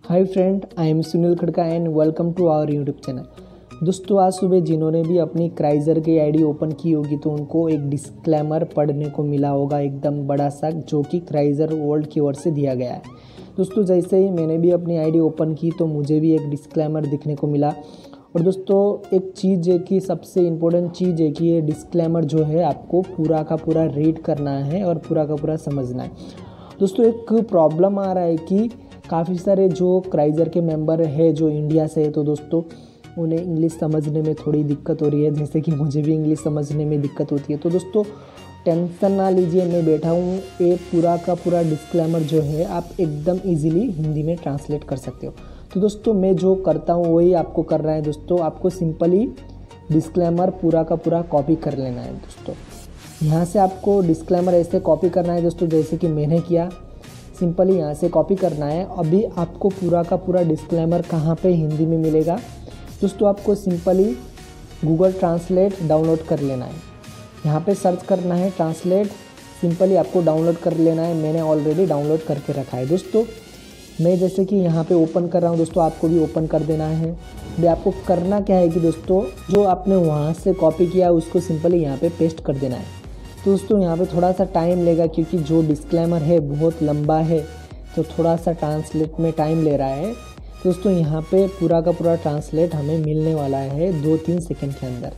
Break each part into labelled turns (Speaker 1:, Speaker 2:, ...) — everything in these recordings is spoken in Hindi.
Speaker 1: Hi friend, I am Sunil Khadka and welcome to our YouTube channel. दोस्तों, आज सुबह जिन्होंने भी अपनी क्राइजर की आईडी ओपन की होगी तो उनको एक डिस्क्लेमर पढ़ने को मिला होगा, एकदम बड़ा सा, जो कि क्राइजर वर्ल्ड की ओर से दिया गया है। दोस्तों, जैसे ही मैंने भी अपनी आईडी ओपन की तो मुझे भी एक डिस्क्लेमर दिखने को मिला। और दोस्तों, एक चीज़ है कि सबसे इम्पोर्टेंट चीज़ है कि ये डिस्क्लेमर जो है आपको पूरा का पूरा रीड करना है और पूरा का पूरा समझना है। दोस्तों, एक प्रॉब्लम आ रहा है कि काफ़ी सारे जो क्राइजर के मेंबर है जो इंडिया से है, तो दोस्तों उन्हें इंग्लिश समझने में थोड़ी दिक्कत हो रही है, जैसे कि मुझे भी इंग्लिश समझने में दिक्कत होती है। तो दोस्तों टेंशन ना लीजिए, मैं बैठा हूँ। ये पूरा का पूरा डिस्क्लेमर जो है आप एकदम इजीली हिंदी में ट्रांसलेट कर सकते हो। तो दोस्तों मैं जो करता हूँ वही आपको करना है। दोस्तों आपको सिंपली डिस्क्लेमर पूरा का पूरा कॉपी कर लेना है। दोस्तों यहाँ से आपको डिस्क्लेमर ऐसे कॉपी करना है दोस्तों, जैसे कि मैंने किया। सिंपली यहाँ से कॉपी करना है। अभी आपको पूरा का पूरा डिस्क्लेमर कहाँ पे हिंदी में मिलेगा दोस्तों, आपको सिंपली गूगल ट्रांसलेट डाउनलोड कर लेना है। यहाँ पे सर्च करना है ट्रांसलेट, सिंपली आपको डाउनलोड कर लेना है। मैंने ऑलरेडी डाउनलोड करके रखा है। दोस्तों मैं जैसे कि यहाँ पे ओपन कर रहा हूँ, दोस्तों आपको भी ओपन कर देना है। अभी आपको करना क्या है कि दोस्तों जो आपने वहाँ से कॉपी किया उसको सिंपली यहाँ पे पेस्ट कर देना है। तो दोस्तों यहाँ पे थोड़ा सा टाइम लेगा क्योंकि जो डिस्क्लेमर है बहुत लंबा है, तो थोड़ा सा ट्रांसलेट में टाइम ले रहा है। दोस्तों यहाँ पे पूरा का पूरा ट्रांसलेट हमें मिलने वाला है 2-3 सेकंड के अंदर।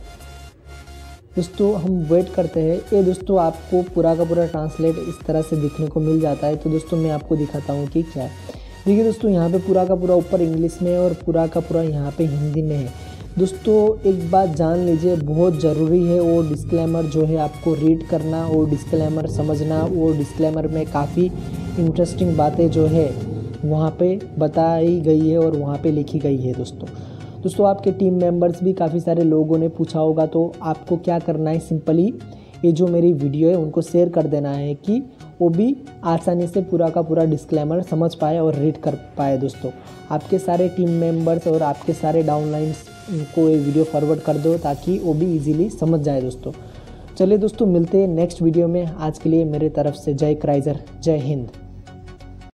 Speaker 1: दोस्तों हम वेट करते हैं। ये दोस्तों आपको पूरा का पूरा ट्रांसलेट इस तरह से दिखने को मिल जाता है। तो दोस्तों मैं आपको दिखाता हूँ कि क्या है। देखिए दोस्तों, यहाँ पे पूरा का पूरा ऊपर इंग्लिश में और पूरा का पूरा यहाँ पे हिंदी में है। दोस्तों एक बात जान लीजिए, बहुत ज़रूरी है वो डिस्क्लेमर जो है आपको रीड करना, वो डिस्क्लेमर समझना। वो डिस्क्लेमर में काफ़ी इंटरेस्टिंग बातें जो है वहाँ पे बताई गई है और वहाँ पे लिखी गई है। दोस्तों आपके टीम मेंबर्स भी काफ़ी सारे लोगों ने पूछा होगा, तो आपको क्या करना है, सिंपली ये जो मेरी वीडियो है उनको शेयर कर देना है कि वो भी आसानी से पूरा का पूरा डिस्क्लेमर समझ पाए और रीड कर पाए। दोस्तों आपके सारे टीम मेंबर्स और आपके सारे डाउनलाइंस को ये वीडियो फॉरवर्ड कर दो ताकि वो भी इजीली समझ जाए। दोस्तों चलिए दोस्तों मिलते हैं नेक्स्ट वीडियो में। आज के लिए मेरे तरफ से जय क्राइजर, जय हिंद।